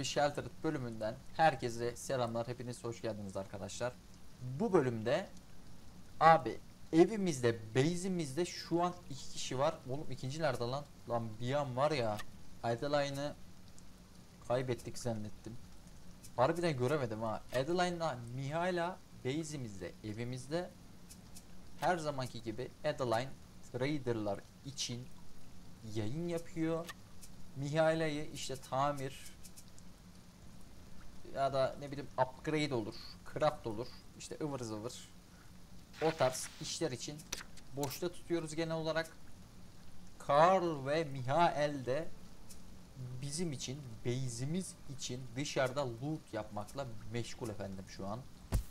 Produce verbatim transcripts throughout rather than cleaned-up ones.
bir Sheltered bölümünden herkese selamlar. Hepiniz hoş geldiniz arkadaşlar. Bu bölümde abi evimizde, base'imizde şu an iki kişi var. Oğlum ikinci nerede lan? Lan bir an var ya, Adeline'ı kaybettik zannettim. Harbiden göremedim ha. Adeline'la Mihaela base'imizde, evimizde. Her zamanki gibi Adeline traderlar için yayın yapıyor. Mihaila'yı işte tamir ya da ne bileyim upgrade olur, craft olur, işte ıvır zıvır o tarz işler için boşta tutuyoruz genel olarak. Karl ve Mihail de bizim için, base'imiz için dışarıda loot yapmakla meşgul efendim şu an.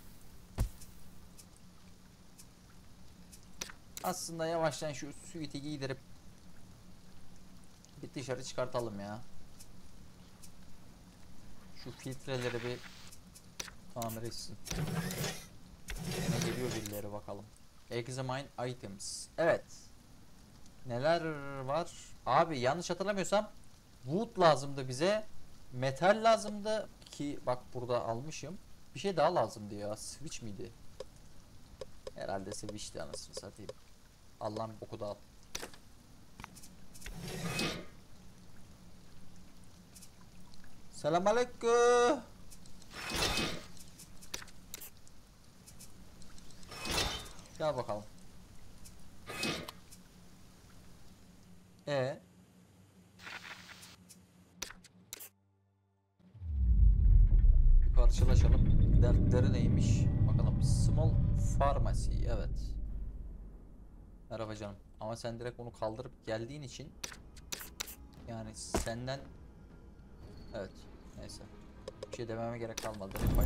Aslında yavaştan şu suite'i giydirip bir dışarı çıkartalım ya. Şu filtreleri bir tamir etsin. Ne geliyor birileri bakalım. Examine items. Evet. Neler var? Abi yanlış hatırlamıyorsam wood lazımdı bize. Metal lazımdı ki bak burada almışım. Bir şey daha lazımdı ya. Switch miydi? Herhalde switch'ti anasını satayım. Allah'ım boku da al. Selamünaleyküm. Gel bakalım. E bir karşılaşalım. Dertleri neymiş? Bakalım. Small pharmacy. Evet. Merhaba canım. Ama sen direkt onu kaldırıp geldiğin için yani senden evet. Neyse. Bir şey dememe gerek kalmadı. Bye.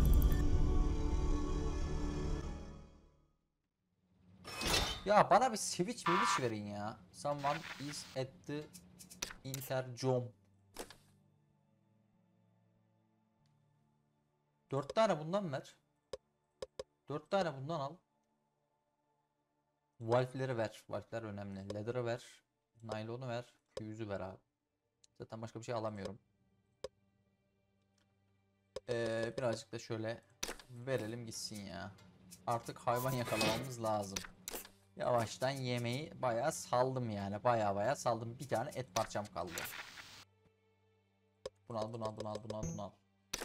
Ya bana bir switch miliç verin ya. Someone is at the intercom. Dört tane bundan ver. Dört tane bundan al. Valve'leri ver. Valve'ler önemli. Leather'ı ver. Naylonu ver. Fuse'ü ver abi. Zaten başka bir şey alamıyorum. Ee, birazcık da şöyle verelim gitsin ya. Artık hayvan yakalamamız lazım. Yavaştan yemeği bayağı saldım yani. Bayağı bayağı saldım. Bir tane et parçam kaldı. Bunu al, bunu al, bunu al, bunu al, bunu al.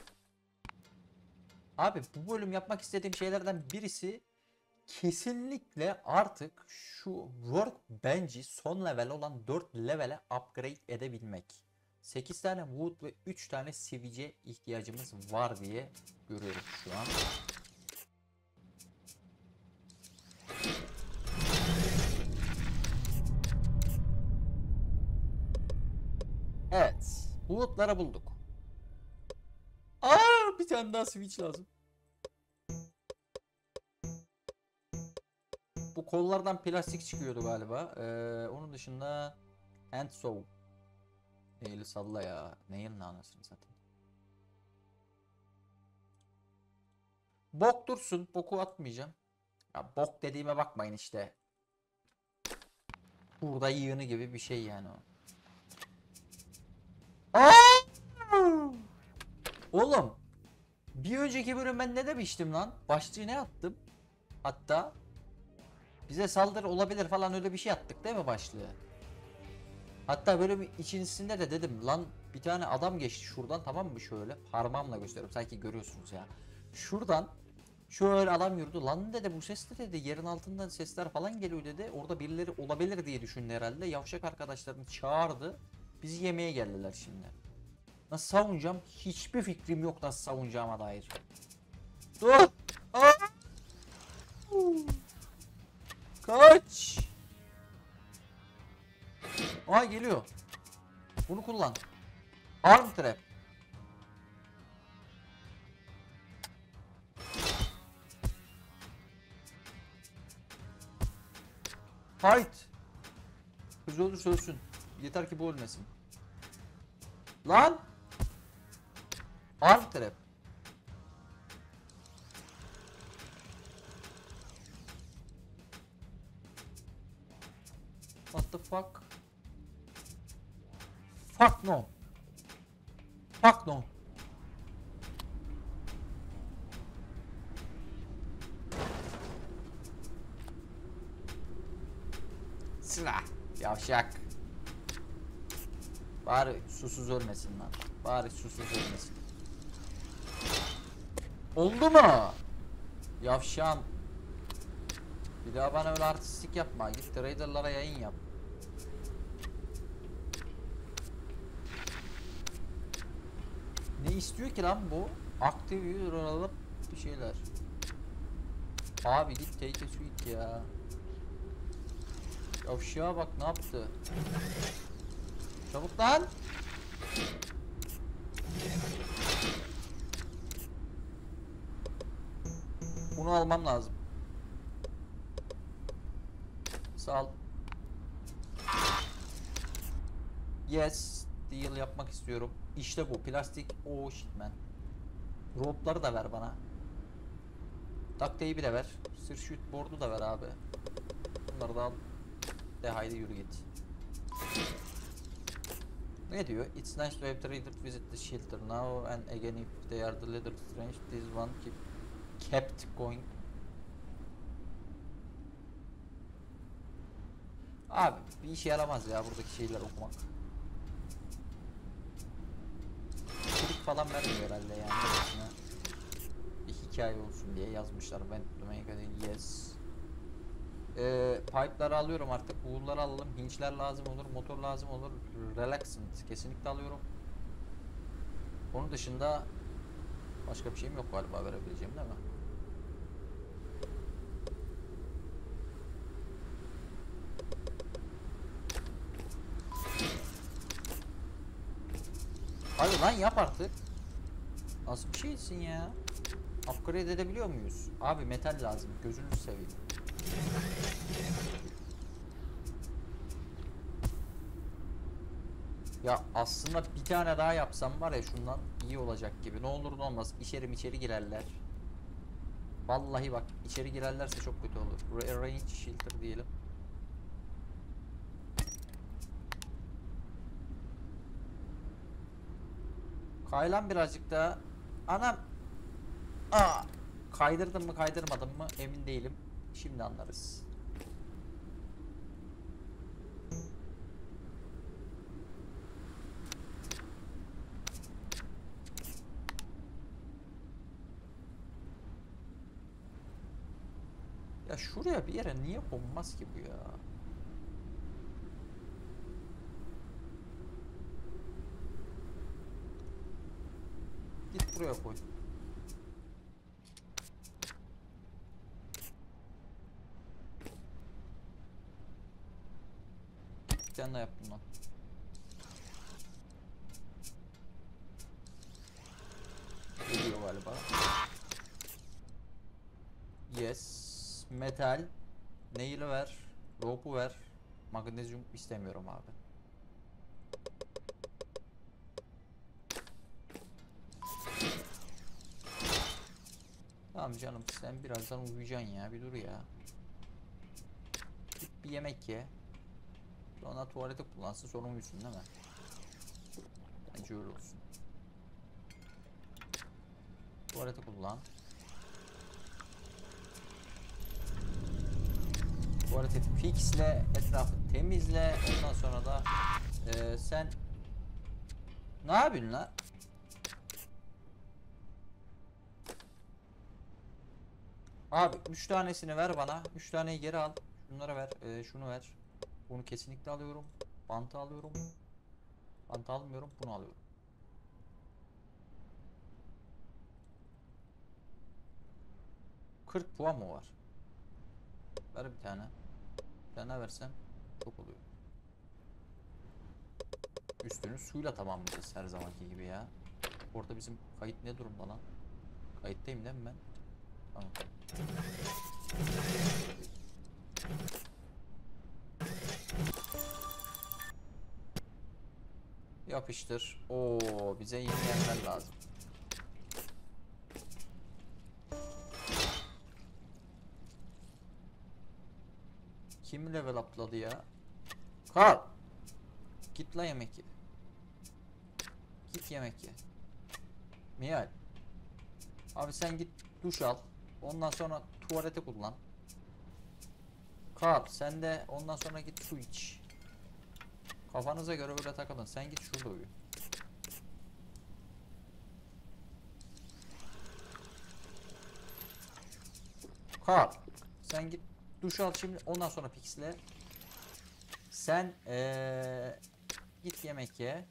Abi bu bölüm yapmak istediğim şeylerden birisi kesinlikle artık şu workbench'i son level olan dört levele upgrade edebilmek. sekiz tane wood ve üç tane sivice ihtiyacımız var diye görüyorum şu an. Evet. Wood'ları bulduk. Aa, bir tane daha switch lazım. Bu kollardan plastik çıkıyordu galiba. Ee, onun dışında hand saw. Neyle salla ya. Neyin anasını satayım. Bok dursun. Boku atmayacağım. Ya bok dediğime bakmayın işte. Burada yığını gibi bir şey yani o. Aa! Oğlum. Bir önceki bölüm ben ne demiştim lan? Başlığı ne attım? Hatta bize saldırı olabilir falan öyle bir şey attık değil mi başlığı? Hatta böyle bir içerisinde de dedim lan bir tane adam geçti şuradan, tamam mı, şöyle parmağımla gösteriyorum sanki görüyorsunuz ya. Şuradan şöyle adam yürüdü lan, dedi bu ses de dedi yerin altından sesler falan geliyor dedi. Orada birileri olabilir diye düşündü herhalde. Yavşak arkadaşlarını çağırdı. Bizi yemeye geldiler şimdi. Nasıl savunacağım? Hiçbir fikrim yok nasıl savunacağıma dair. Dur! Aa! Kaç! Aa geliyor. Bunu kullan. Arm trap. Fight. Kız ölürse ölsün. Yeter ki bu ölmesin. Lan! Arm trap. What the fuck? Fuck no. Fuck no. Sıra. Yavşak. Bari susuz ölmesin lan. Bari susuz ölmesin. Oldu mu? Yavşam. Bir daha bana öyle artistik yapma. Git traderlara yayın yap. Ne istiyor ki lan bu? Active user alıp bir şeyler. Abi git take a suite ya. Yavşağa bak ne yaptı? Çabuk lan. Bunu almam lazım. Sağ ol. Yes. Deal yapmak istiyorum. İşte bu. Plastik. Oh shit man. Rope'ları da ver bana. Duct tape'i de ver. Sir shoot board'u da ver abi. Bunları da al. De haydi yürü git. Ne diyor? It's nice to have traded visit the shelter now and again if they are the leader strange this one keep kept going. Abi bir işe yaramaz ya buradaki şeyler okumak. Klik falan vermiyor herhalde yani. Arasına bir hikaye olsun diye yazmışlar. Ben Dominica değil yes. Ee, pipe'ları alıyorum artık. Wool'ları alalım. Hinch'ler lazım olur. Motor lazım olur. Relaxant kesinlikle alıyorum. Onun dışında başka bir şeyim yok galiba verebileceğim değil mi? Hadi lan yap artık. Nasıl bir şeysin ya? Upgrade edebiliyor muyuz? Abi metal lazım. Gözünü seveyim. Ya aslında bir tane daha yapsam var ya şundan iyi olacak gibi. Ne olur ne olmaz. İçeri içeri girerler. Vallahi bak içeri girerlerse çok kötü olur. Rearrange shelter diyelim. Kaylan birazcık daha. Anam. Aa. Kaydırdım mı kaydırmadım mı emin değilim. Şimdi anlarız. Ya şuraya bir yere niye konmaz ki bu ya? Git buraya koy. Bir tane daha yaptım lan. Geliyor galiba. Yes. Metal. Nail'i ver. Rope'u ver. Magnezyum istemiyorum abi. Tamam canım sen birazdan uyuyacaksın ya bir dur ya. Git bir yemek ye. Sonra tuvalete kullansın sonra uyusun değil mi? Bence öyle olsun. Tuvalete kullan. Tuvaleti fixle, etrafı temizle. Ondan sonra da e, sen ne yapıyorsun lan? Abi üç tanesini ver bana. üç taneyi geri al. Şunları ver. E, şunu ver. Bunu kesinlikle alıyorum. Bantı alıyorum. Bantı almıyorum. Bunu alıyorum. kırk puan mı var? Ver bir tane. Bir tane versen çok oluyor. Üstünü suyla tamamlayacağız her zamanki gibi ya. Orada bizim kayıt ne durumda lan? Kayıttayım değil mi ben? Tamam. Yapıştır. Oo, bize yeni yerler lazım. Kim level atladı ya? Kal. Git la yemek ye. Git yemek ye. Mihal. Abi sen git duş al. Ondan sonra tuvalete kullan. Kal sen de ondan sonra git su iç. Kafanıza göre böyle takılın. Sen git şurada uyu. Kal. Sen git duş al şimdi ondan sonra fixle. Sen ee, git yemek ye.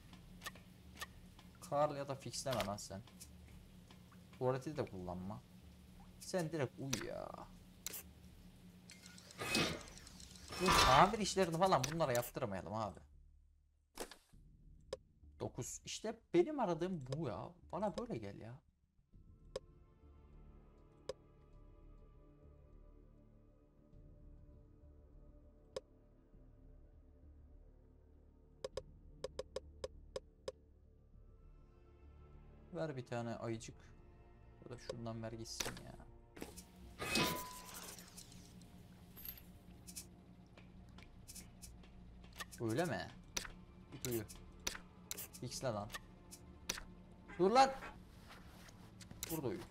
Karl ya da fixleme lan sen. Tuvaleti de kullanma. Sen direkt uyu ya. Bu tamir işlerini falan bunlara yaptırmayalım abi. dokuz. İşte benim aradığım bu ya. Bana böyle gel ya. Ver bir tane ayıcık. Ya da şundan ver gitsin ya. Öyle mi? Git uyu. Fixle lan. Dur lan. Burada uyu.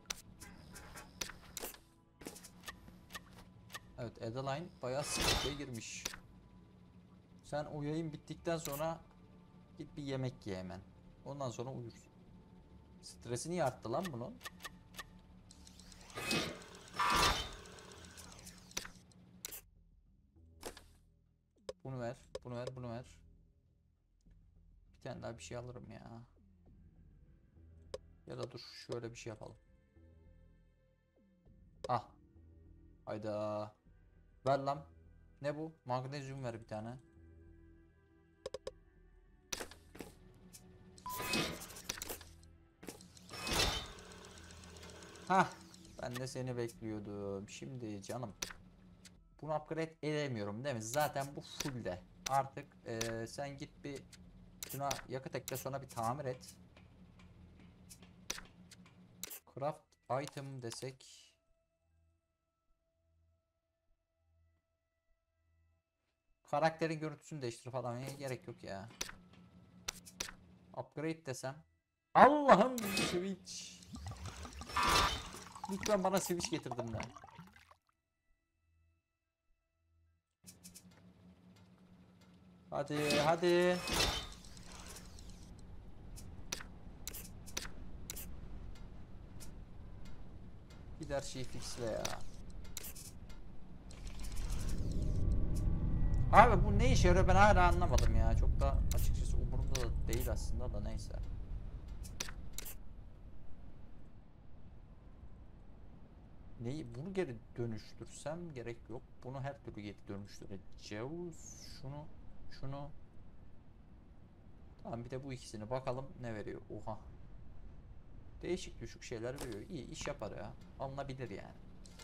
Evet, Adeline bayağı sıkıntıya girmiş. Sen o yayın bittikten sonra git bir yemek ye hemen. Ondan sonra uyursun. Stresi niye arttı lan bunun? Bunu ver, bunu ver, bunu ver. Bir tane daha bir şey alırım ya. Ya da dur şöyle bir şey yapalım. Ah. Hayda. Ver lan. Ne bu? Magnezyum ver bir tane. Hah. Ben de seni bekliyordum. Şimdi canım. Bunu upgrade edemiyorum değil mi? Zaten bu full de. Artık ee, sen git bir şuna yakıt ekle sonra bir tamir et. Craft item desek. Karakterin görüntüsünü değiştir falan. Ya, gerek yok ya. Upgrade desem. Allah'ım Switch. Lütfen bana Switch getirdin de. Hadi hadi. Gider şeyi fixle ya. Abi bu ne işe yarıyor ben hala anlamadım ya. Çok da açıkçası umurumda da değil aslında da neyse. Neyi bunu geri dönüştürsem gerek yok. Bunu her türlü geri dönüştüreceğiz. Şunu şunu. Tamam bir de bu ikisini bakalım ne veriyor. Oha. Değişik düşük şeyler veriyor. İyi iş yapar ya. Alınabilir yani.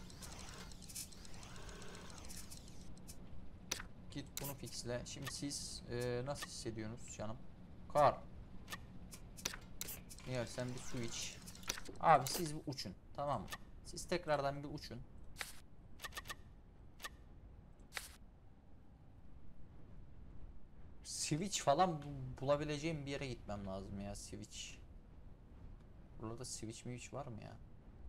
Git bunu fixle. Şimdi siz e, nasıl hissediyorsunuz canım? Kar. Niye sen bir su iç. Abi siz bir uçun. Tamam mı? Siz tekrardan bir uçun. Switch falan bulabileceğim bir yere gitmem lazım ya. Switch. Burada switch mi hiç var mı ya?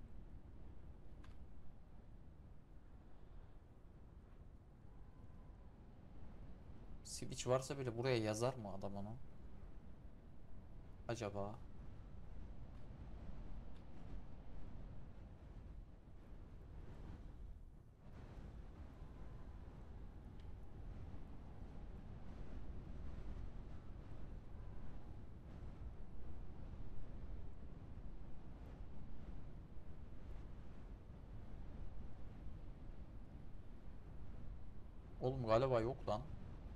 Switch varsa bile buraya yazar mı adam onu? Acaba? Oğlum galiba yok lan.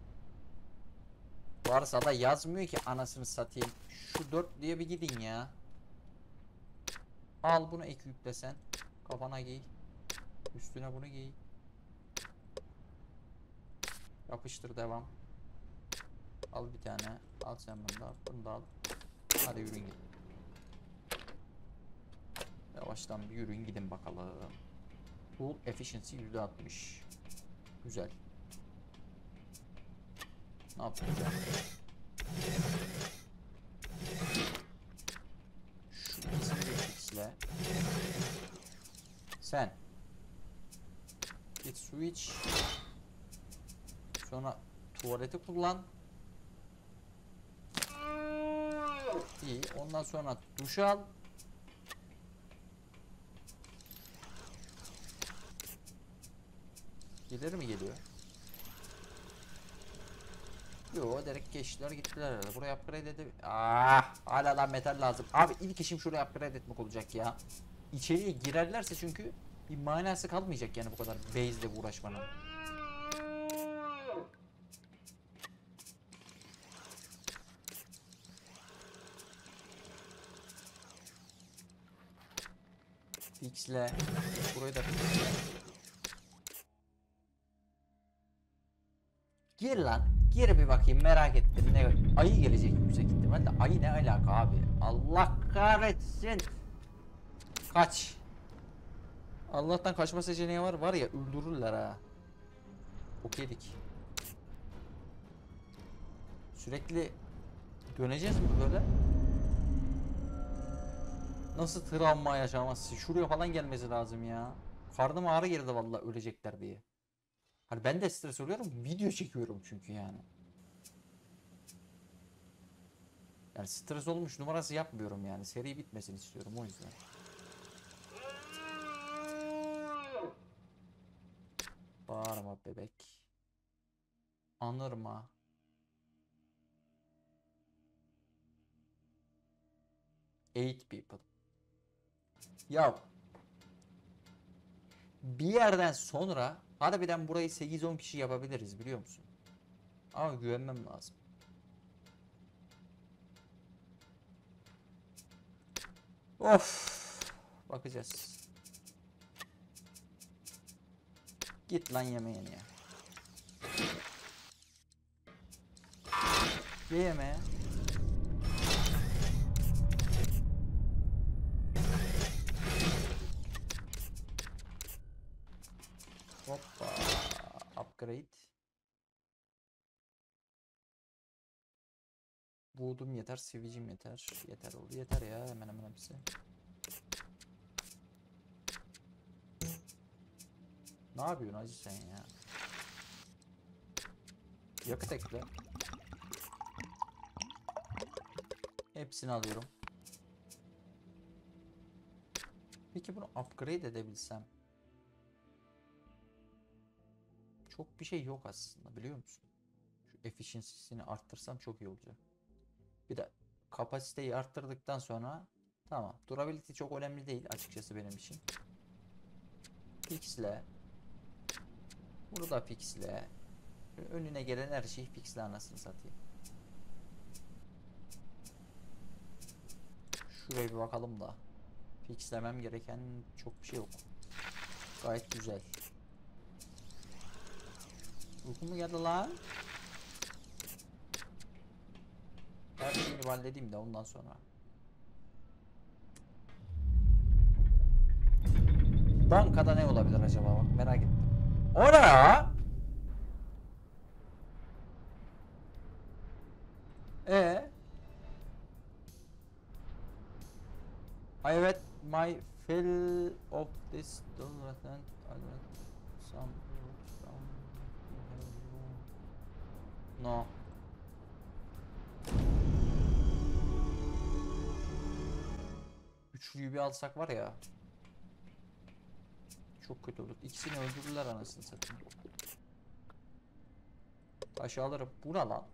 Varsa da yazmıyor ki anasını satayım. Şu dört diye bir gidin ya. Al bunu ek yüklesen. Kafana giy. Üstüne bunu giy. Yapıştır devam. Al bir tane. Al sen bunu da. Bunu da al. Hadi yürüyün gidin. Yavaştan bir yürüyün gidin bakalım. Tool efficiency yüzde altmış. Güzel. Ne yapacağım? Sen. Git su iç. Sonra tuvaleti kullan. İyi. Ondan sonra duş al. Gelir mi geliyor? Yo, direkt geçtiler gittiler herhalde. Buraya upgrade edip... Ah, hala lan metal lazım. Abi ilk işim şuraya upgrade etmek olacak ya. İçeriye girerlerse çünkü bir manası kalmayacak yani bu kadar base'le uğraşmanın. Fixle. Burayı da fixle. Gir lan. Gir bir bakayım, merak ettim. Ne ayı gelecek yüksek ihtimalle. Ayı ne alaka abi? Allah kahretsin. Kaç. Allah'tan kaçma seçeneği var. Var ya, öldürürler ha. Okeydik. Sürekli döneceğiz mi böyle? Nasıl travma yaşaması? Şuraya falan gelmesi lazım ya. Karnım ağrı girdi vallahi, ölecekler diye. Hani ben de stres oluyorum. Video çekiyorum çünkü yani. Yani stres olmuş numarası yapmıyorum yani. Seri bitmesini istiyorum o yüzden. Bağırma bebek. Anırma. Eight people. Ya bir yerden sonra harbiden burayı sekiz on kişi yapabiliriz, biliyor musun? Ama güvenmem lazım. Of. Bakacağız. Git lan yemeğini ya. Ye yemeğe. Hoppa. Upgrade. Buğdum yeter, sivicim yeter. Yeter oldu. Yeter ya, hemen hemen hepsi. Ne yapıyorsun hacı sen ya? Yakıt ekle. Hepsini alıyorum. Peki bunu upgrade edebilsem. Çok bir şey yok aslında, biliyor musun? Şu efficiency'sini arttırsam çok iyi olacak. Bir de kapasiteyi arttırdıktan sonra tamam. Durability çok önemli değil açıkçası benim için. Fixle. Bunu da fixle. Önüne gelen her şeyi fixle, anasını satayım. Şuraya bir bakalım da. Fixlemem gereken çok bir şey yok. Gayet güzel. Uykum mu geldi lan? Her şeyini halledeyim de ondan sonra. Bankada ne olabilir acaba, bak merak ettim. O ne ya? Ee? I read my fill of this document. Some, some, no. Üçlüyü bir alsak var ya. Çok kötü olur. İkisini öldürdüler anasını satayım. Taşı alırım. Bu ne lan?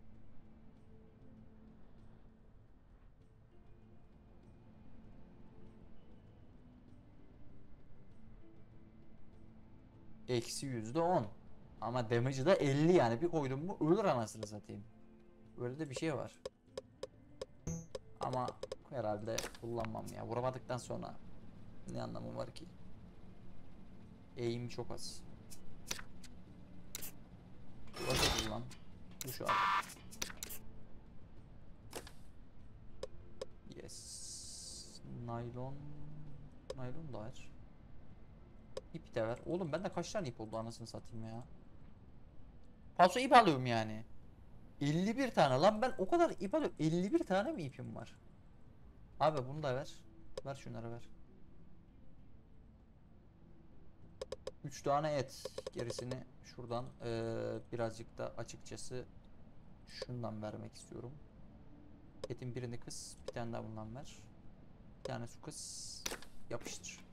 Eksi yüzde on. Ama damage'ı da elli yani. Bir koydum mu ölür anasını satayım. Böyle de bir şey var. Ama herhalde kullanmam ya. Vuramadıktan sonra ne anlamı var ki? Aim çok az. Burası kullan. Duş al. Yes. Naylon. Naylon da var. İp de ver. Oğlum bende kaç tane ip oldu anasını satayım ya. Paso ip alıyorum yani. elli bir tane lan, ben o kadar ip alıyorum. elli bir tane mi ipim var? Abi bunu da ver. Ver şunları ver. üç tane et. Gerisini şuradan ee, birazcık da açıkçası şundan vermek istiyorum. Etin birini kıs. Bir tane daha bundan ver. Bir tane su kıs. Yapıştır.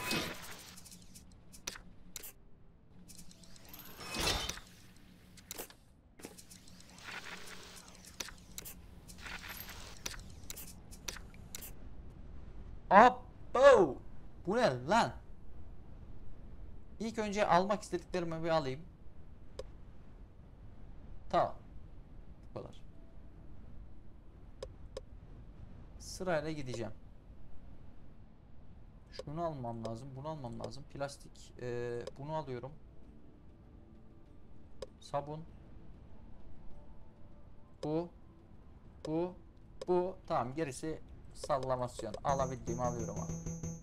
Abo! Bu ne lan? İlk önce almak istediklerimi bir alayım. Tamam. Bu kadar. Sırayla gideceğim. Şunu almam lazım. Bunu almam lazım. Plastik. Ee, bunu alıyorum. Sabun. Bu. Bu. Bu. Tamam. Gerisi sallamasyon. Alabildiğimi alıyorum abi.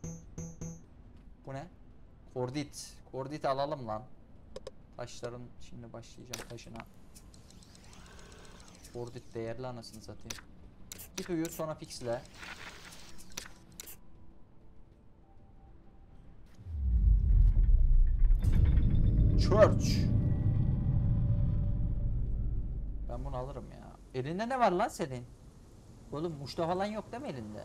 Bu ne? Kordit. Kordit alalım lan. Taşların şimdi başlayacağım taşına. Kordit değerli anasını satayım. Git uyu sonra fixle. Church. Ben bunu alırım ya. Elinde ne var lan senin? Oğlum muşta falan yok değil mi elinde?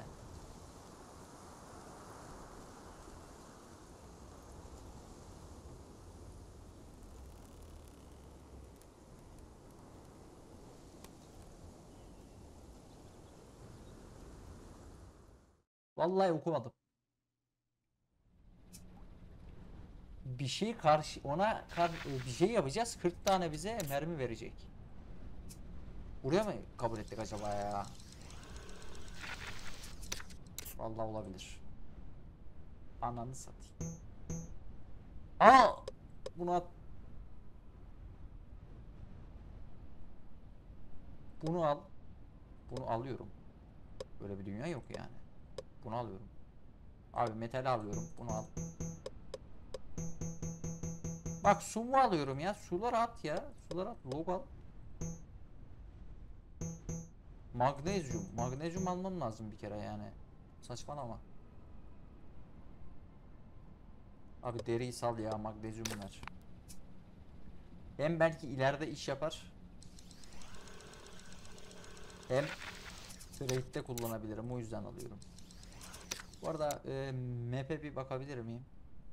Vallahi okumadım. Bir şey karşı ona kar, bir şey yapacağız. kırk tane bize mermi verecek. Buraya mı kabul ettik acaba ya? Vallahi olabilir. Ananı satayım. Aa! Bunu at. Bunu al. Bunu alıyorum. Böyle bir dünya yok yani. Bunu alıyorum. Abi metal alıyorum. Bunu al. Bak su mu alıyorum ya? Suları at ya. Suları at. Log al. Magnezyum. Magnezyum almam lazım bir kere yani. Saçmalama. Abi deriyi sal ya. Magnezyum ver. Hem belki ileride iş yapar. Hem trade'de kullanabilirim. O yüzden alıyorum. Bu arada e, map'e bir bakabilir miyim?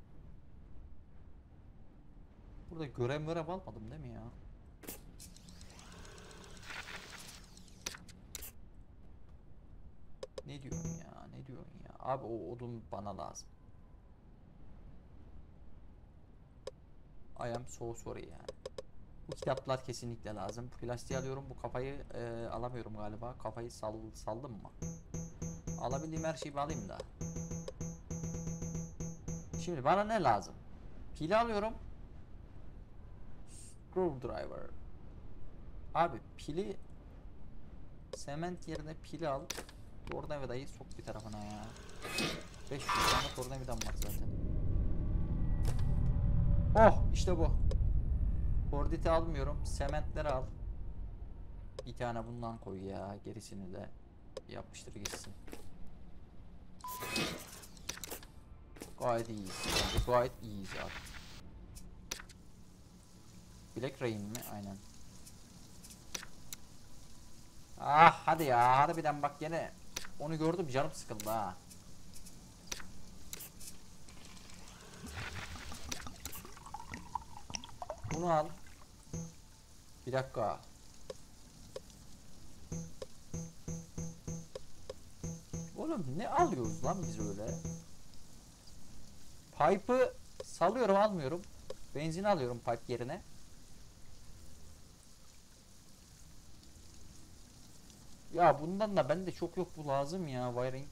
Burada görev görev almadım değil mi ya? Ne diyorsun ya? Ne diyorsun ya? Abi o odun bana lazım. I am so sorry yani. Bu kitaplar kesinlikle lazım. Plastiği alıyorum. Bu kafayı e, alamıyorum galiba. Kafayı sal, saldım mı? Alabildiğim her şeyi alayım da. Şimdi bana ne lazım? Pili alıyorum. Screwdriver. Abi pili sement yerine pili al. Tornavidayı sok bir tarafına ya. beş yüz tane tornavidam var zaten. Oh işte bu. Korditi almıyorum. Sementleri al. Bir tane bundan koy ya. Gerisini de yapıştır gitsin. Gayet iyiyiz. Bence gayet iyiyiz abi. Black Rain mi? Aynen. Ah hadi ya. Harbiden bak gene onu gördüm canım sıkıldı ha. Bunu al. Bir dakika. Oğlum ne alıyoruz lan biz öyle? Pipe'ı salıyorum almıyorum. Benzin alıyorum pipe yerine. Ya bundan da bende çok yok bu lazım ya wiring.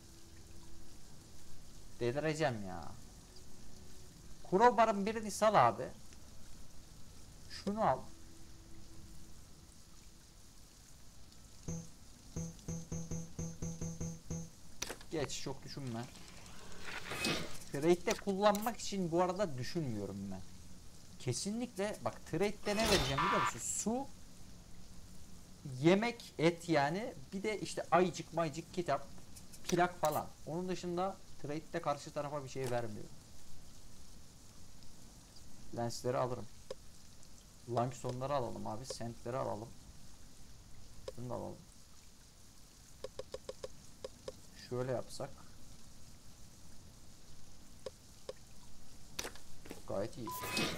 Delireceğim ya. Crowbar'ın birini sal abi. Şunu al. Geç çok düşünme. Trade'de kullanmak için bu arada düşünmüyorum ben. Kesinlikle bak trade'de ne vereceğim biliyor musun? Su, yemek, et yani bir de işte ayıcık maycık kitap, plak falan. Onun dışında trade'de karşı tarafa bir şey vermiyor. Lensleri alırım. Langstonları alalım abi. Sentleri alalım. Bunu da alalım. Şöyle yapsak. Gayet iyi.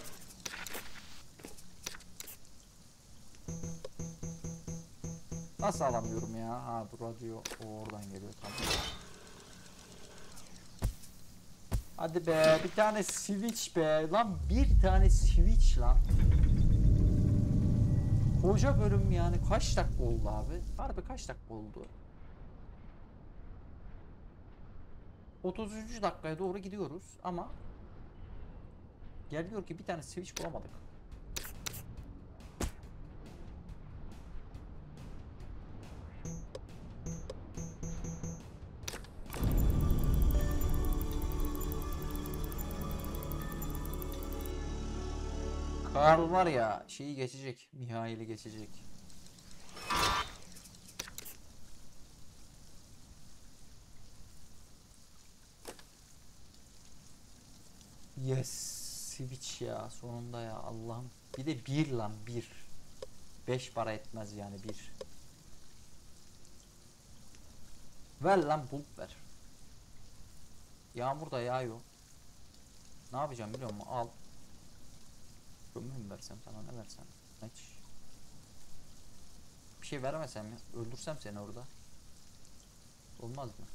Nasıl alamıyorum ya? Ha bu radyo o oradan geliyor, tamam. Hadi be, bir tane switch be lan, bir tane switch lan. Koca bölüm yani, kaç dakika oldu abi? Harbi kaç dakika oldu? otuzuncu dakikaya doğru gidiyoruz ama geliyor ki bir tane switch bulamadık. Karl var ya, şeyi geçecek, Mihail'i geçecek. Yes, switch ya sonunda ya, Allah'ım. Bir de bir lan, bir. Beş para etmez yani, bir. Ver lan, bulut ver. Yağmur da yağıyor. Ne yapacağım biliyor musun? Al. Kömür mü versem sana, ne versem? Hiç. Bir şey vermesem ya. Öldürsem seni orada. Olmaz mı?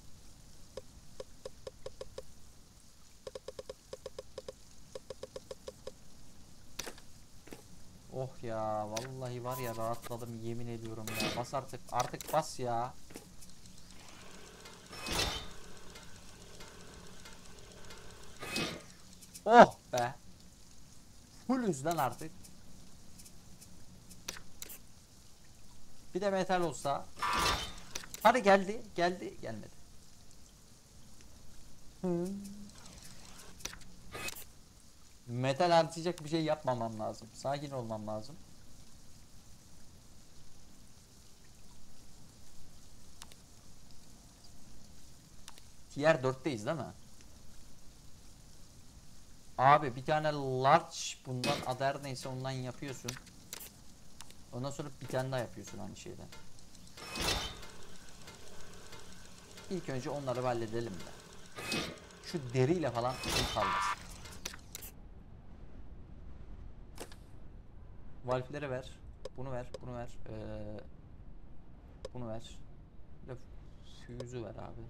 Oh ya, vallahi var ya, rahatladım yemin ediyorum ya. Bas artık, artık bas ya. Oh be. Fullüz lan artık. Bir de metal olsa. Hadi geldi, geldi, gelmedi. Hmm. Metal harcayacak bir şey yapmamam lazım. Sakin olmam lazım. Tier dörtteyiz değil mi? Abi bir tane large bundan, ader neyse ondan yapıyorsun. Ondan sonra bir tane daha yapıyorsun aynı şeyden. İlk önce onları halledelim de. Şu deriyle falan kim kalmasın. Valfleri ver. Bunu ver, bunu ver. Ee, bunu ver. Bir de füzü ver abi.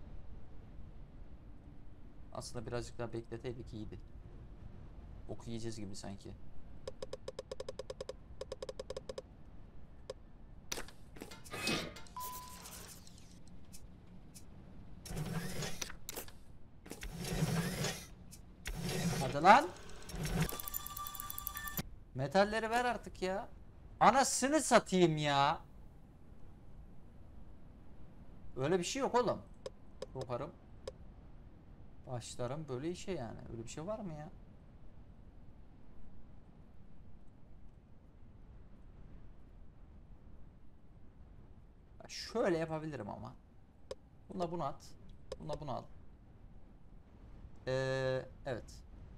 Aslında birazcık daha bekleteydik, iyiydi. Bok yiyeceğiz gibi sanki. Hadi lan. Metalleri ver artık ya. Anasını satayım ya. Öyle bir şey yok oğlum. Koparım. Başlarım böyle işe yani. Öyle bir şey var mı ya? Şöyle yapabilirim ama. Buna bunu at. Buna bunu al. Ee, evet.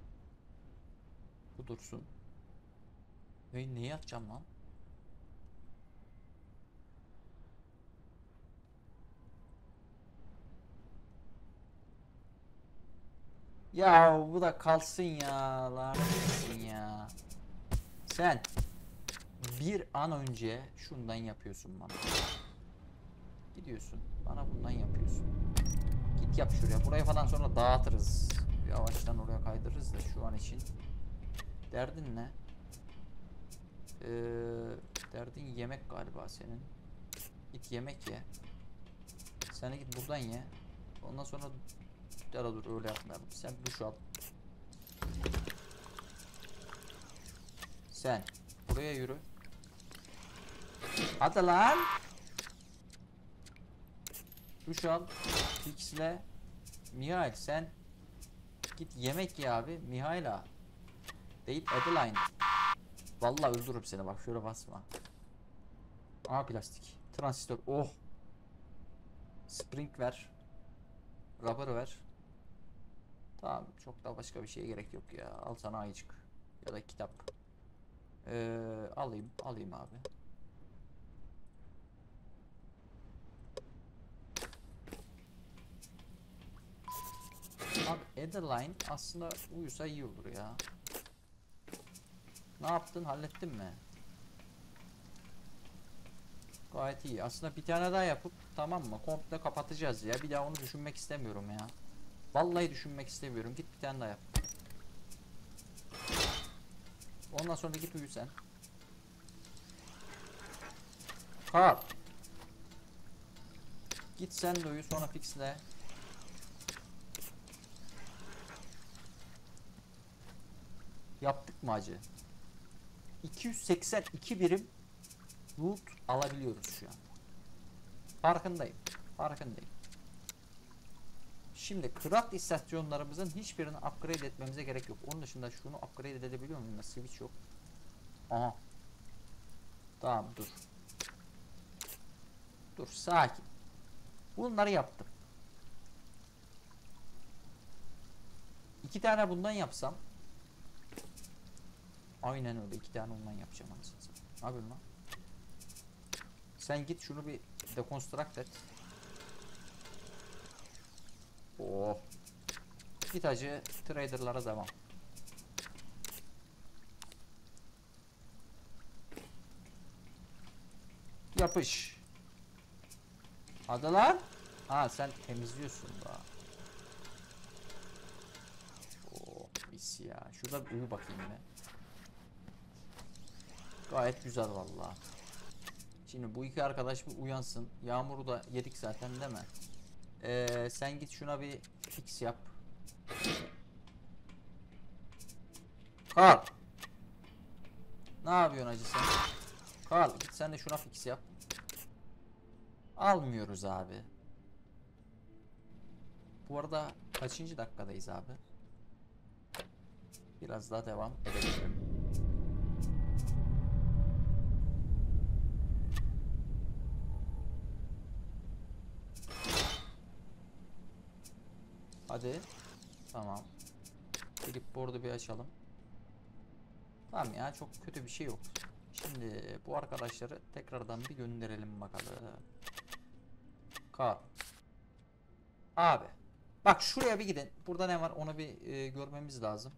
Bu dursun. Hey, neyi atacağım lan? Ya bu da kalsın ya. Lanet olsun ya. Sen bir an önce şundan yapıyorsun bana. Gidiyorsun. Bana bundan yapıyorsun. Git yap şuraya. Burayı falan sonra dağıtırız. Yavaştan oraya kaydırırız da şu an için. Derdin ne? Ee, derdin yemek galiba senin. Git yemek ye. Sen git buradan ye. Ondan sonra ya da dur öyle yapmayalım. Sen duş al. Sen buraya yürü. Hadi lan. Duş al. Fixle. Mihail sen git yemek ye abi. Mihail'a. Değil Adeline. Vallahi öldürürüm seni bak, şöyle basma. Aa plastik. Transistör. Oh. Spring ver. Rubber ver. Tamam, çok da başka bir şeye gerek yok ya. Al sana ayıcık. Ya da kitap. Ee, alayım. Alayım abi. Abi Adeline aslında uyusa iyi olur ya. Ne yaptın? Hallettin mi? Gayet iyi. Aslında bir tane daha yapıp tamam mı? Komple kapatacağız ya. Bir daha onu düşünmek istemiyorum ya. Vallahi düşünmek istemiyorum. Git bir tane daha yap. Ondan sonra git uyu sen. Kal. Git sen de uyu, sonra fixle. Yaptık mı acı? iki yüz seksen iki birim loot alabiliyoruz şu an. Farkındayım. Farkındayım. Şimdi craft istasyonlarımızın hiçbirini upgrade etmemize gerek yok. Onun dışında şunu upgrade edebiliyor muyum? Switch yok. Aha. Tamam dur. Dur sakin. Bunları yaptım. İki tane bundan yapsam. Aynen öyle, iki tane ondan yapacağım anasını satayım. Ne yapıyorsun lan? Sen git şunu bir deconstruct et. Oh. Git acı traderlara devam. Yapış. Hadi lan. Ha sen temizliyorsun da. Oh mis ya. Şurada bir uyu bakayım be. Gayet güzel vallahi. Şimdi bu iki arkadaş bir uyansın. Yağmuru da yedik zaten değil mi? Ee, sen git şuna bir fix yap. Kal. Ne yapıyorsun acı sen? Kal git sen de şuna fix yap. Almıyoruz abi. Bu arada kaçıncı dakikadayız abi? Biraz daha devam edebilirim. Hadi. Tamam. Gelip board'u bir açalım. Tamam ya, çok kötü bir şey yok. Şimdi bu arkadaşları tekrardan bir gönderelim bakalım. Kal. Abi. Bak şuraya bir gidin. Burada ne var onu bir e, görmemiz lazım.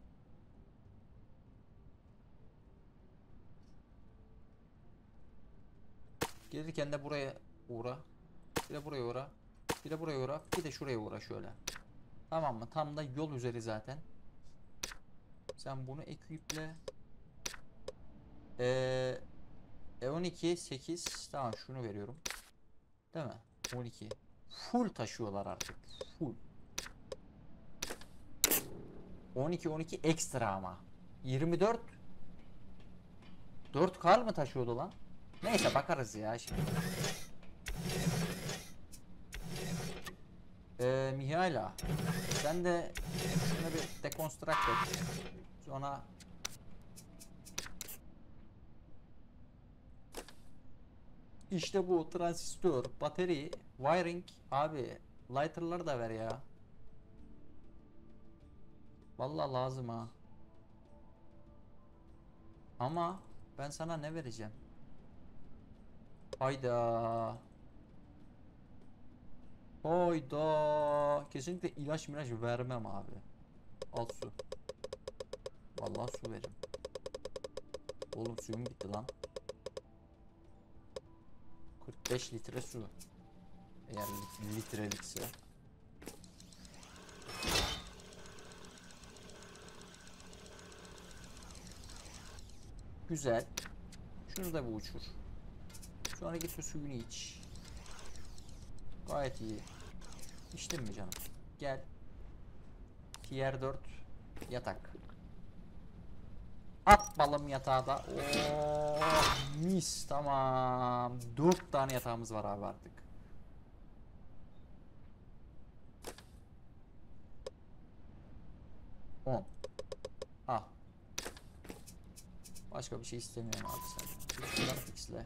Gelirken de buraya uğra. Bir de buraya uğra. Bir de buraya uğra. Bir de şuraya uğra şöyle. Tamam mı? Tam da yol üzeri zaten. Sen bunu ekiple. Ee, E on iki sekiz. Tamam şunu veriyorum. Değil mi? on iki. Full taşıyorlar artık. Full. on iki on iki ekstra ama. yirmi dört. dört kar mı taşıyordu lan? Neyse bakarız ya şimdi. Ee, Mihaila. Sen de şunu bir deconstruct et. Sonra İşte bu transistör, bateri, wiring abi, lighter'ları da ver ya. Vallahi lazım ha. Ama ben sana ne vereceğim? Hayda. Hayda. Kesinlikle ilaç milaç vermem abi. Al su. Vallahi su veririm. Oğlum suyum bitti lan. kırk beş litre su. Eğer litrelikse. Güzel. Şunu da bir uçur. Sonra git bir suyunu iç. Gayet iyi. İçtin mi canım? Gel. Tier dört yatak. At balım yatağa da. Oh, mis tamam. dört tane yatağımız var abi artık. on. Al. Başka bir şey istemiyorum abi sen. Şunları fixle.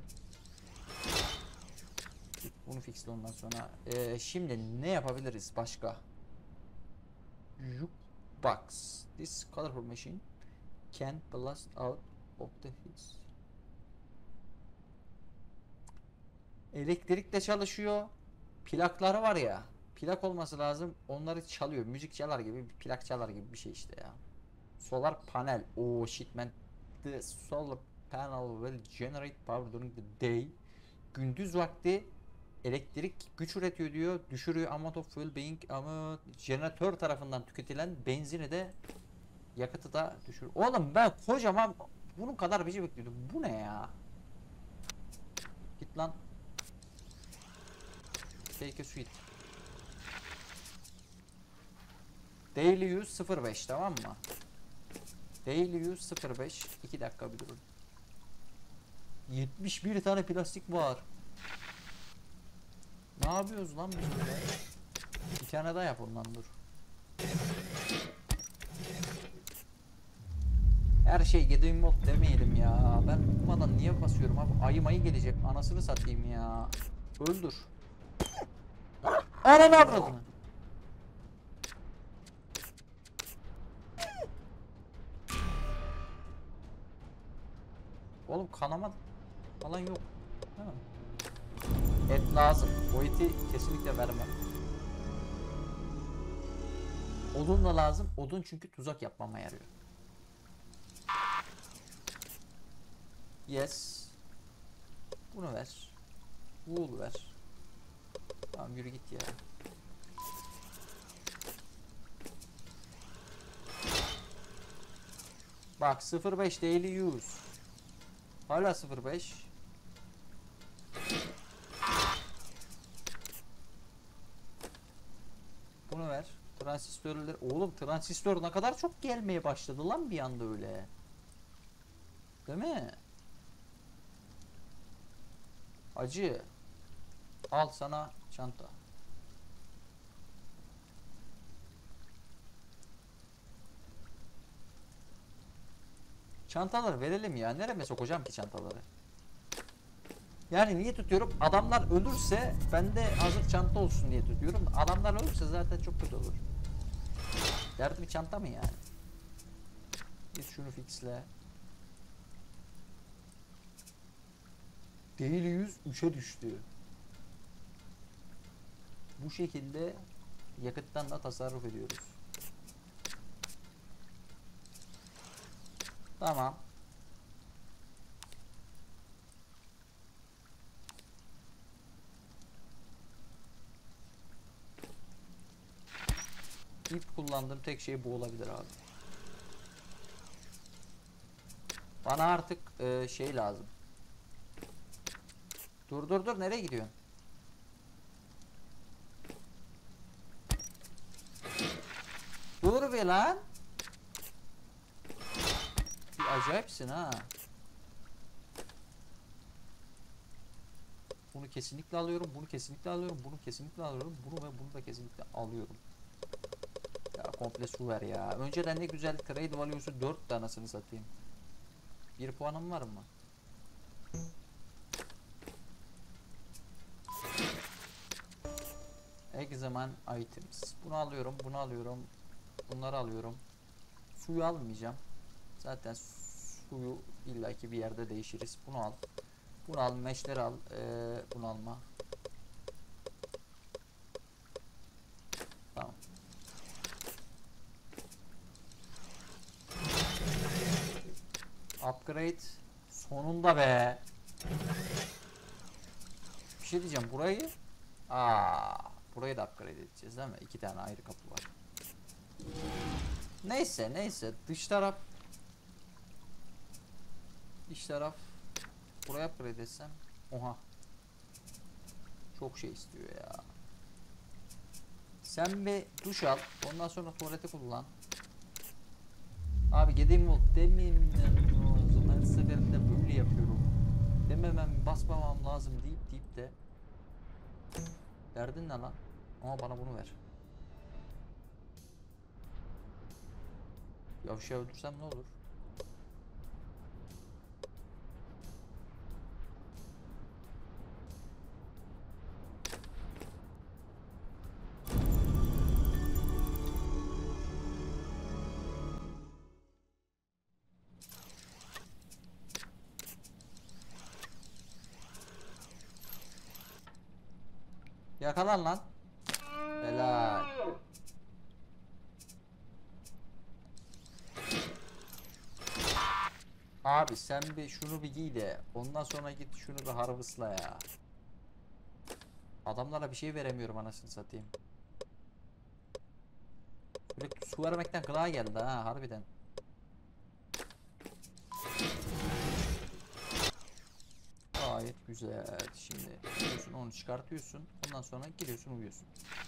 Bunu fixle ondan sonra. Ee, şimdi ne yapabiliriz başka? Jukebox. This colorful machine. Can blast out of the hills. Elektrikle çalışıyor. Plakları var ya. Plak olması lazım. Onları çalıyor. Müzik çalar gibi, plak çalar gibi bir şey işte ya. Solar panel. Oh shit man. The solar panel will generate power during the day. Gündüz vakti elektrik güç üretiyor diyor. Düşürüyor amount of fuel being ama jeneratör tarafından tüketilen benzini de yakıtı da düşür. Oğlum ben kocaman bunun kadar bir şey bekliyordum. Bu ne ya? Git lan. Take a suite. Daily use sıfır beş tamam mı? Daily use sıfır beş. iki dakika bir durun. yetmiş bir tane plastik var. Ne yapıyoruz lan biz burada? Bir tane daha yap ondan dur. Her şey Gedin mod demeyelim ya. Ben ummadan niye basıyorum abi? Ayı mayı gelecek. Anasını satayım ya. Öldür. Ananı avradını. Oğlum kanama falan yok. Ha. Et lazım. O eti kesinlikle vermem. Odun da lazım. Odun çünkü tuzak yapmama yarıyor. Yes. Bunu ver. Wool ver. Tamam yürü git ya. Bak sıfır beş daily use. Hala sıfır beş. Bunu ver. Transistörler. Oğlum transistör ne kadar çok gelmeye başladı lan bir anda öyle. Değil mi? Acı. Al sana çanta. Çantaları verelim ya. Nereye sokacağım ki çantaları? Yani niye tutuyorum? Adamlar ölürse ben de hazır çanta olsun diye tutuyorum. Adamlar ölürse zaten çok kötü olur. Derdi bir çanta mı yani? Git şunu fixle. Daily yüz üçe düştü. Bu şekilde yakıttan da tasarruf ediyoruz. Tamam. İp kullandığım tek şey bu olabilir abi. Bana artık e, şey lazım. Dur dur dur nereye gidiyorsun? Dur be lan. Bir acayipsin ha. Bunu kesinlikle alıyorum, bunu kesinlikle alıyorum, bunu kesinlikle alıyorum, bunu ve bunu da kesinlikle alıyorum. Ya komple su ver ya. Önceden ne güzel trade value'su dört tanesini satayım. Bir puanım var mı? Examine items. Bunu alıyorum, bunu alıyorum. Bunları alıyorum. Suyu almayacağım. Zaten suyu illaki bir yerde değişiriz. Bunu al. Bunu al, meşleri al. Ee, bunu alma. Tamam. Upgrade. Sonunda be. Bir şey diyeceğim. Burayı Aa, burayı da upgrade edeceğiz değil mi? İki tane ayrı kapı var. Neyse neyse. Dış taraf Dış taraf buraya upgrade etsem. Oha. Çok şey istiyor ya. Sen bir duş al. Ondan sonra tuvaleti kullan. Abi gideyim ol. Demeyeyim lazım. Her seferinde böyle yapıyorum. Dememem, basmamam lazım deyip deyip de. Derdin ne lan? Ama bana bunu ver. Yavşağı öldürsem ne olur? Yakalan lan. Helal. Abi sen bir şunu bir giy de ondan sonra git şunu bir harvestla ya. Adamlara bir şey veremiyorum anasını satayım. Böyle su vermekten gıda geldi ha harbiden. Gayet güzel. Şimdi gidiyorsun onu çıkartıyorsun. Ondan sonra giriyorsun uyuyorsun.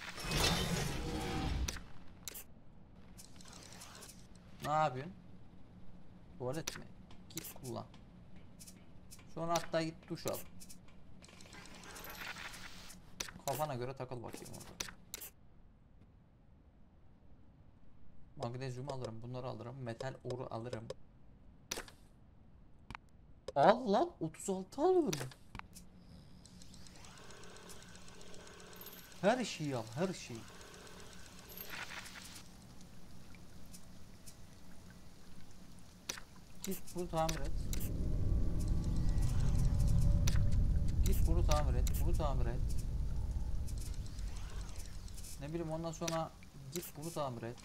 Ne yapıyorsun? Tuvalet mi? Git kullan. Sonra hatta git duş al. Kafana göre takıl bakayım orada. Magnezyum alırım, bunları alırım, metal oru alırım. Al lan otuz altı alıyorum. Her şeyi al, her şeyi. Git bunu tamir et. Git bunu tamir et, bunu tamir et. Ne bileyim ondan sonra git bunu tamir et.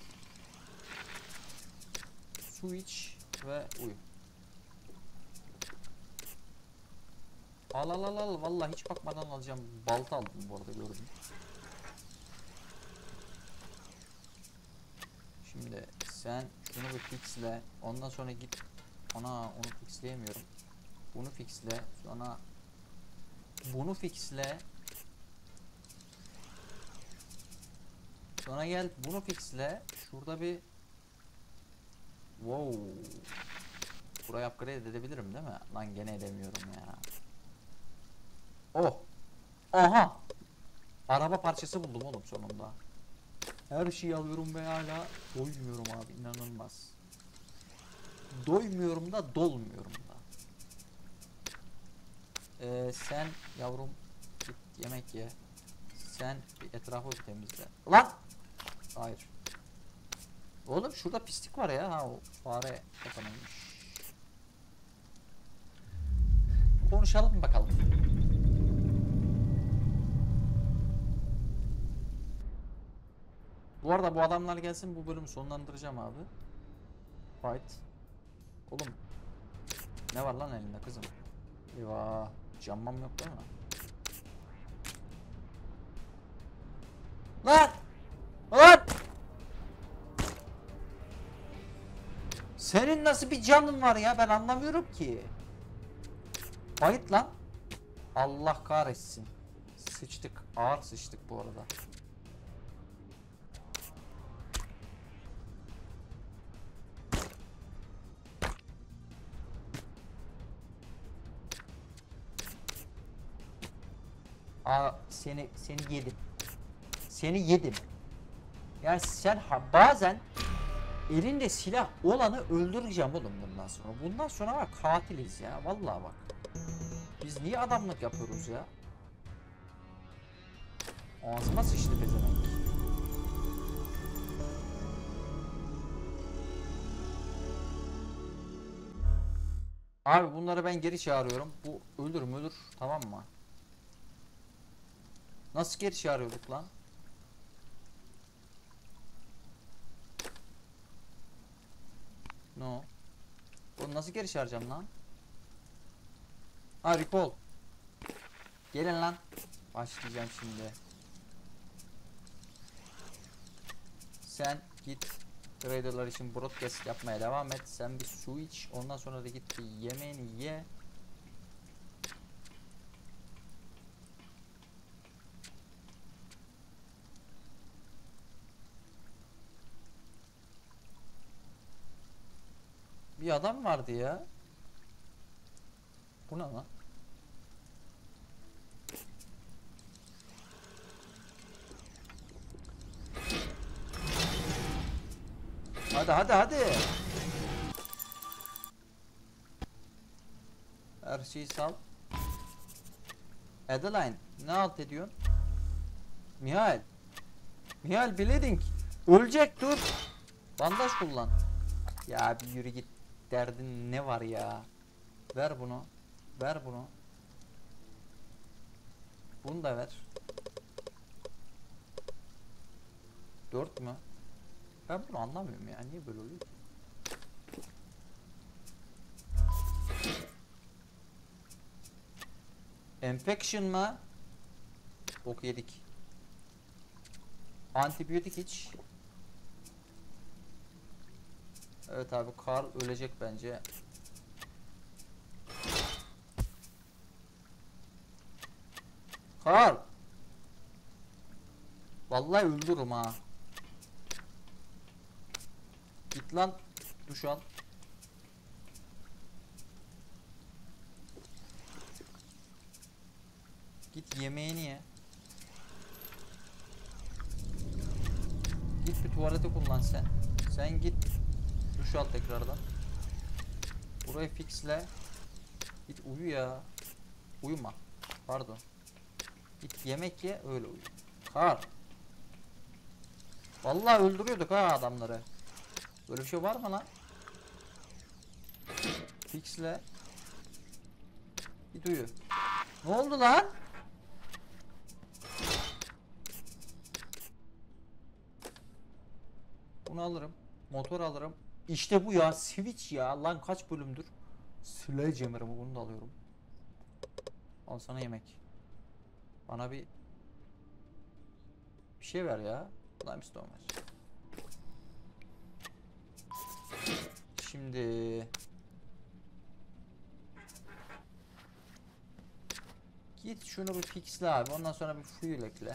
Su iç ve uyu. Al al al al vallahi hiç bakmadan alacağım. Balta aldım bu arada gördüm. Şimdi sen şunu bir fixle. Ondan sonra git. Ana onu fixleyemiyorum. Bunu fixle. Sonra bunu fixle. Sonra gel bunu fixle. Şurada bir wow. Burayı upgrade edebilirim değil mi? Lan gene edemiyorum ya. Oh. Aha. Araba parçası buldum oğlum sonunda. Her şeyi alıyorum ve hala doymuyorum abi, inanılmaz. Doymuyorum da dolmuyorum da. Ee, sen yavrum git yemek ye. Sen bir etrafı bir temizle. Lan! Hayır. Oğlum şurada pislik var ya. Ha o fare kapanmış. Konuşalım bakalım. Bu arada bu adamlar gelsin, bu bölümü sonlandıracağım abi. Fight. Oğlum. Ne var lan elinde kızım? Eyvah. Cammam yok değil mi? Lan! Lan! Senin nasıl bir canın var ya, ben anlamıyorum ki. Fight lan. Allah kahretsin. Sıçtık. Ağır sıçtık bu arada. Aa, seni seni yedim. Seni yedim. Yani sen ha, bazen elinde silah olanı öldüreceğim oğlum bundan sonra. Bundan sonra bak katiliz ya. Vallahi bak. Biz niye adamlık yapıyoruz ya? Ağzıma sıçtı pezevenk. Abi bunları ben geri çağırıyorum. Bu ölür mü ölür, tamam mı? Nasıl geri çağırıyorduk lan? No. Bunu nasıl geri çağıracağım lan? Ha recall. Gelin lan. Başlayacağım şimdi. Sen git traderlar için broadcast yapmaya devam et. Sen bir su iç. Ondan sonra da git bir yemeğini ye. Bir adam vardı ya. Bu ne lan? Hadi hadi hadi. Her şeyi sal. Adeline ne alt ediyorsun? Mihail. Mihail bleeding. Ölecek, dur. Bandaj kullan. Ya bir yürü git. Derdin ne var ya? Ver bunu. Ver bunu. Bunu da ver. dört mü? Ben bunu anlamıyorum ya. Niye böyle oluyor ki? Infection mı? Bok yedik. Antibiyotik iç. Evet abi, Karl ölecek bence. Karl! Vallahi öldürürüm ha. Git lan. Duş al. Git yemeğini ye. Git bir tuvalete kullan sen. Sen git duş al tekrardan. Burayı fixle. Git uyu ya. Uyuma. Pardon. Git yemek ye, öyle uyu. Kar. Vallahi öldürüyorduk ha adamları. Böyle bir şey var mı lan? Fixle. Git uyu. Ne oldu lan? Bunu alırım. Motor alırım. İşte bu ya. Switch ya. Lan kaç bölümdür? Sledgehammer'ımı, bunu da alıyorum. Al sana yemek. Bana bir bir şey ver ya. Limestone ver. Şimdi git şunu bir fixle abi. Ondan sonra bir fuel ekle.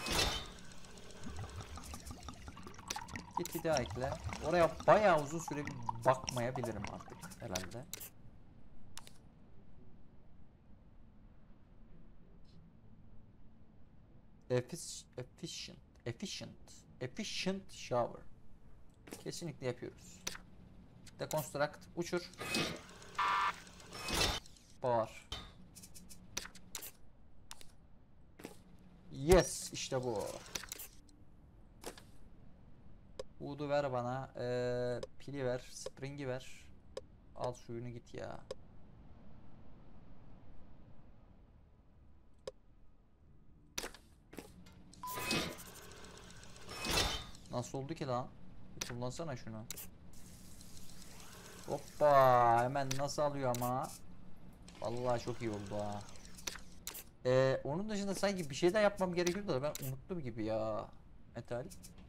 Git bir daha ekle. Oraya bayağı uzun süre bir bakmayabilirim artık herhalde. Efficient, efficient, efficient shower. Kesinlikle yapıyoruz. Deconstruct, uçur. Bağır. Yes, işte bu. Wood'u ver bana. Ee, pili ver, spring'i ver. Al suyunu git ya. Nasıl oldu ki lan? Bir kullansana şunu. Hoppa, hemen nasıl alıyor ama. Vallahi çok iyi oldu ha. Ee, onun dışında sanki bir şey daha yapmam gerekiyordu da ben unuttum gibi ya. Metal.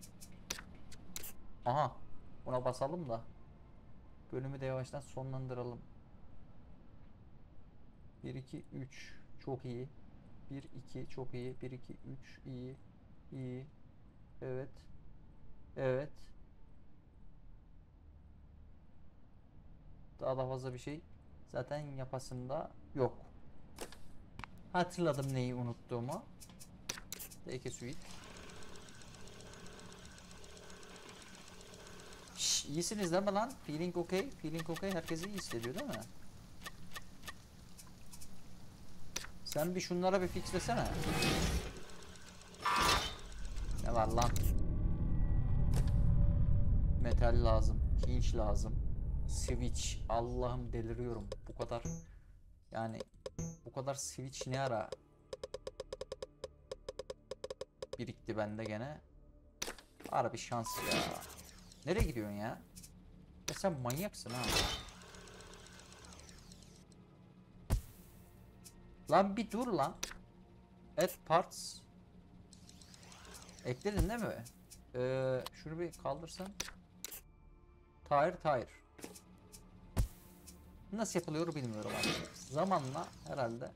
Aha. Buna basalım da bölümü de yavaştan sonlandıralım. bir iki üç çok iyi. bir iki çok iyi. bir iki üç iyi. İyi. Evet. Evet. Daha da fazla bir şey zaten yapasında yok. Hatırladım neyi unuttuğumu. Take a suite. Şş, iyisiniz değil mi lan? Feeling okay. Feeling okay. Herkes iyi hissediyor değil mi? Sen bir şunlara bir fixlesene. Ne var lan? Metal lazım. Hinge lazım. Switch. Allah'ım deliriyorum. Bu kadar. Yani bu kadar switch ne ara birikti bende gene. Harbi şans ya. Nereye gidiyorsun ya? Ya sen manyaksın ha. Lan bir dur lan. Add parts. Ekledin değil mi? Ee, şunu bir kaldırsan. Tire tire. Nasıl yapılıyor bilmiyorum artık. Zamanla herhalde.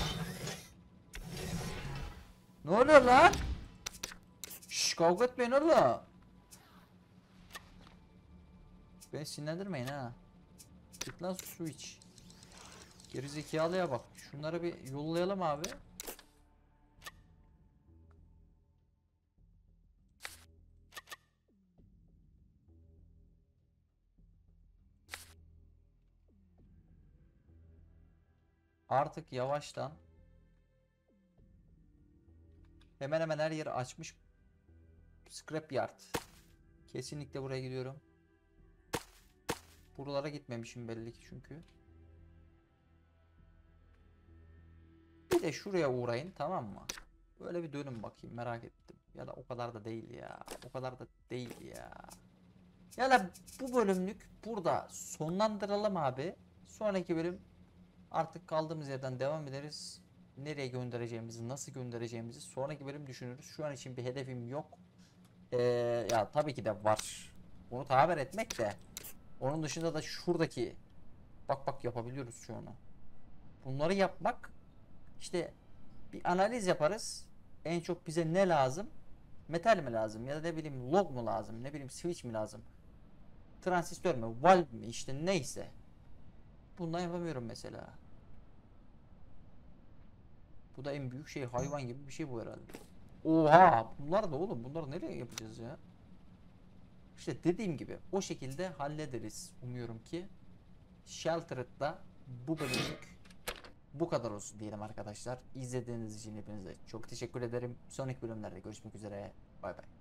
Ne oluyor lan? Şşş, kavga etmeyin oğlum. Beni sinirlendirmeyin ha. Git lan su iç. Gerizekalıya bak. Şunları bir yollayalım abi. Artık yavaştan hemen hemen her yeri açmış. Scrap yard. Kesinlikle buraya gidiyorum. Buralara gitmemişim belli ki çünkü. Bir de şuraya uğrayın, tamam mı? Böyle bir dönün bakayım, merak ettim. Ya da o kadar da değil ya. O kadar da değil ya. Ya da bu bölümlük burada sonlandıralım abi. Sonraki bölüm artık kaldığımız yerden devam ederiz. Nereye göndereceğimizi, nasıl göndereceğimizi sonraki bölüm düşünürüz. Şu an için bir hedefim yok. Ee, ya tabii ki de var. Onu tabir etmek de. Onun dışında da şuradaki bak bak yapabiliyoruz şu an. Bunları yapmak işte bir analiz yaparız. En çok bize ne lazım? Metal mi lazım ya da ne bileyim log mu lazım? Ne bileyim switch mi lazım? Transistör mü? Valve mi? İşte neyse. Bundan yapamıyorum mesela. Bu da en büyük şey, hayvan gibi bir şey bu herhalde. Oha! Bunlar da oğlum, bunları nereye yapacağız ya? İşte dediğim gibi o şekilde hallederiz. Umuyorum ki Sheltered'da bu bölümlük bu kadar olsun diyelim arkadaşlar. İzlediğiniz için hepinize çok teşekkür ederim. Sonraki bölümlerde görüşmek üzere. Bay bay.